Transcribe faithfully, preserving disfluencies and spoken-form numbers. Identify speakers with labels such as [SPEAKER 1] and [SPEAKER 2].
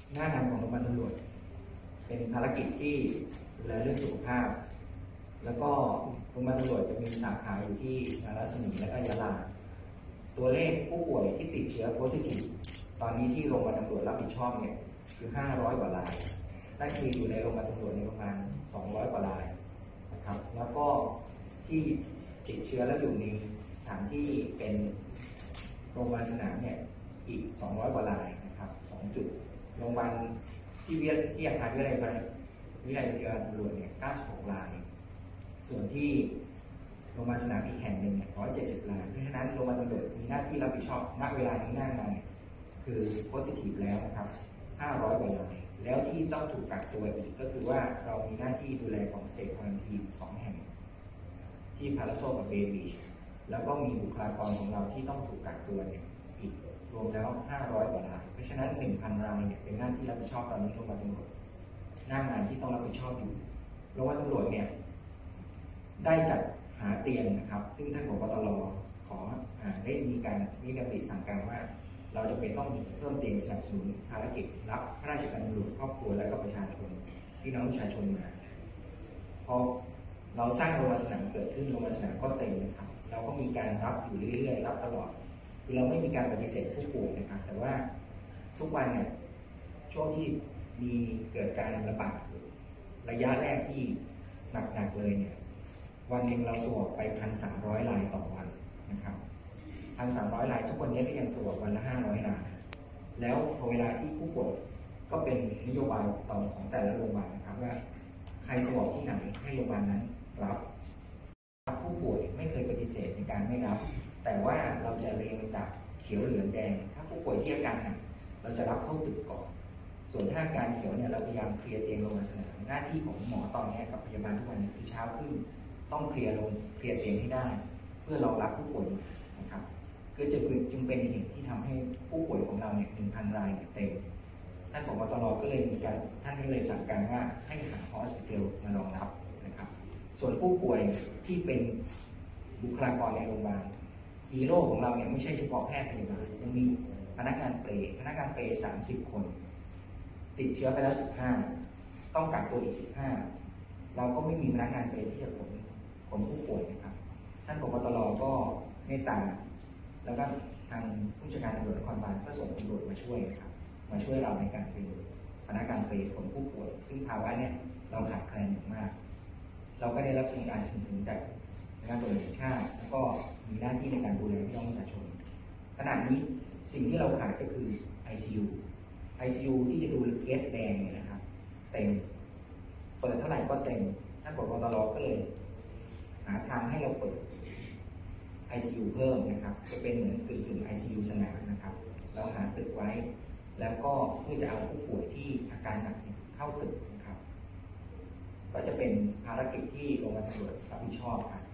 [SPEAKER 1] หน้างานของโรงพยาบาลตำรวจเป็นภารกิจที่ดูแลเรื่องสุขภาพแล้วก็โรงพยาบาลตำรวจจะมีสาขาอยู่ที่นราธิวาสและก็ยะลาตัวเลขผู้ป่วยที่ติดเชื้อโพซิทีฟตอนนี้ที่โรงพยาบาลตำรวจรับผิดชอบเนี่ยคือห้าร้อยกว่ารายนั่นคืออยู่ในโรงพยาบาลตำรวจในประมาณสองร้อยกว่ารายนะครับแล้วก็ที่ติดเชื้อแล้วอยู่ในสถานที่เป็นโรงพยาบาลสนามเนี่ยอีกสองร้อยกว่ารายนะครับสองจุดโรงพยาบาลที่วิทยาที่อาคารวิทยาลัยวิทยาลัยตำรวจเนี่ยเก้าสิบหกรายส่วนที่โรงพยาบาลสนามอีกแห่งหนึ่งเนี่ยหนึ่งร้อยเจ็ดสิบรายเพราะฉะนั้นโรงพยาบาลตำรวจมีหน้าที่รับผิดชอบณเวลานี้หน้างานคือโพซิทีฟแล้วนะครับห้าร้อยกว่ารายแล้วที่ต้องถูกกักตัวอีกก็คือว่าเรามีหน้าที่ดูแลของสเตทควอรันทีนสองแห่งที่พาราโซกับเบบีแล้วก็มีบุคลากรของเราที่ต้องถูกกักตัวเนี่ยอีกรวมแล้วห้าร้อยกว่ารายเพราะฉะนั้น หนึ่งพัน รายเนี่ยเป็นหน้าที่รับผิดชอบตอนนี้โรงพยาบาลตำรวจหน้างานที่ต้องรับผิดชอบอยู่โรงพยาบาลตำรวจเนี่ยได้จัดหาเตียงนะครับซึ่งท่านผบ.ตร.ขอได้มีการมีดำริสั่งการว่าเราจะเป็นต้องเพิ่มเตียงสนับสนุนภารกิจรับข้าราชการตำรวจครอบครัวและก็ประชาชนพี่น้องประชาชนมาพอเราสร้างโรงพยาบาลสนามเกิดขึ้นโรงพยาบาลสนามก็เต็มนะครับเราก็มีการรับอยู่เรื่อยๆรับตลอดคือเราไม่มีการปฏิเสธผู้ป่วยนะครับแต่ว่าทุกวันเนี่ยช่วงที่มีเกิดการระบาดระยะแรกที่หนักๆเลยเนี่ยวันหนึ่งเราสวอปไปพันสามร้อยรายต่อวันนะครับพันสามร้อยรายทุกวันนี้ก็ยังสวอปวันละห้าร้อยรายแล้วพอเวลาที่ผู้ป่วยก็เป็นนโยบายต่อของแต่ละโรงพยาบาลนะครับว่าใครสวอปที่ไหนให้โรงพยาบาลนั้นรับผู้ป่วยไม่เคยปฏิเสธในการไม่รับแต่ว่าเราจะเรียงลำดับเขียวเหลืองแดงถ้าผู้ป่วยที่อาการหนักเราจะรับเข้าตึกก่อนส่วนถ้าอาการเขียวเนี่ยเราพยายามเคลียร์เตียงโรงพยาบาลสนามหน้าที่ของหมอตอนนี้กับพยาบาลทุกวันคือเช้าขึ้นต้องเคลียร์ลงเคลียร์เตียงให้ได้เพื่อรองรับผู้ป่วยนะครับก็จะจึงเป็นเหตุที่ทำให้ผู้ป่วยของเราเนี่ย หนึ่งพัน รายเต็มท่านผบ.ตร.ก็เลยมีการท่านก็เลยสั่งการว่าให้หาฮอสพิทอลมารองรับนะครับส่วนผู้ป่วยที่เป็นบุคลากรในโรงพยาบาลฮีโร่ของเราเนี่ยไม่ใช่เฉพาะแพทย์พยาบาลยังมีพนักงานเปรย์พนักงานเปรย์สามสิบคนติดเชื้อไปแล้วสิบห้าต้องกักตัวอีกสิบห้าเราก็ไม่มีพนักงานเปรย์ที่จะขนขนผู้ป่วยนะครับท่านผบ.ตร.ก็เมตตาแล้วก็ทางผู้จัดการตำรวจนครบาลก็ส่งตำรวจมาช่วยนะครับมาช่วยเราในการเป็นพนักงานเปรย์ขนผู้ป่วยซึ่งภาวะเนี่ยเราขาดแคลนอย่างมากเราก็ได้รับการสนับสนุนจากงานตำรวจแห่งชาติแล้วก็มีหน้าที่ในการดูแลพี่น้องประชาชนขณะนี้สิ่งที่เราขาดก็คือ ไอ ซี ยู ไอ ซี ยู ที่จะดูเคสแดงเนี่ยนะครับเต็มเปิดเท่าไหร่ก็เต็มท่านผบ.ตร.ก็เลยหาทางให้เราเปิด ไอ ซี ยู เพิ่มนะครับจะเป็นเหมือนตึกถึง ไอ ซี ยู สนามนะครับเราหาตึกไว้แล้วก็เพื่อจะเอาผู้ป่วยที่อาการหนักเข้าตึกนะครับก็จะเป็นภารกิจที่โรงพยาบาลตำรวจรับผิดชอบครับ